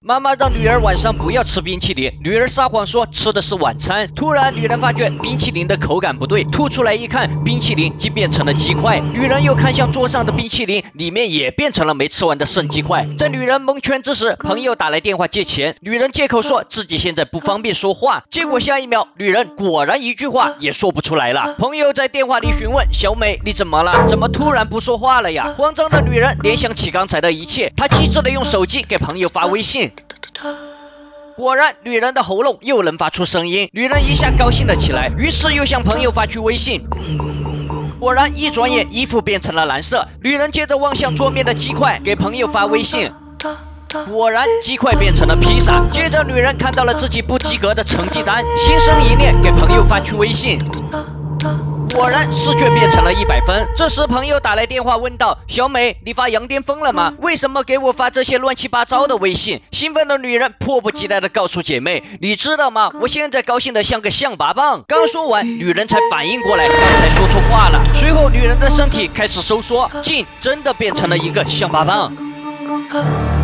妈妈让女儿晚上不要吃冰淇淋，女儿撒谎说吃的是晚餐。突然，女人发觉冰淇淋的口感不对，吐出来一看，冰淇淋竟变成了鸡块。女人又看向桌上的冰淇淋，里面也变成了没吃完的剩鸡块。在女人蒙圈之时，朋友打来电话借钱，女人借口说自己现在不方便说话，结果下一秒，女人果然一句话也说不出来了。朋友在电话里询问小美：“你怎么了？怎么突然不说话了呀？”慌张的女人联想起刚才的一切，她机智的用手机给朋友发微信。果然，女人的喉咙又能发出声音，女人一下高兴了起来，于是又向朋友发去微信。果然，一转眼衣服变成了蓝色，女人接着望向桌面的鸡块，给朋友发微信。果然，鸡块变成了披萨。接着，女人看到了自己不及格的成绩单，心生一念，给朋友发去微信。果然试卷变成了100分。这时朋友打来电话问道：“小美，你发羊癫疯了吗？为什么给我发这些乱七八糟的微信？”兴奋的女人迫不及待地告诉姐妹：“你知道吗？我现在高兴得像个象拔蚌。”刚说完，女人才反应过来刚才说错话了。随后女人的身体开始收缩，竟真的变成了一个象拔蚌。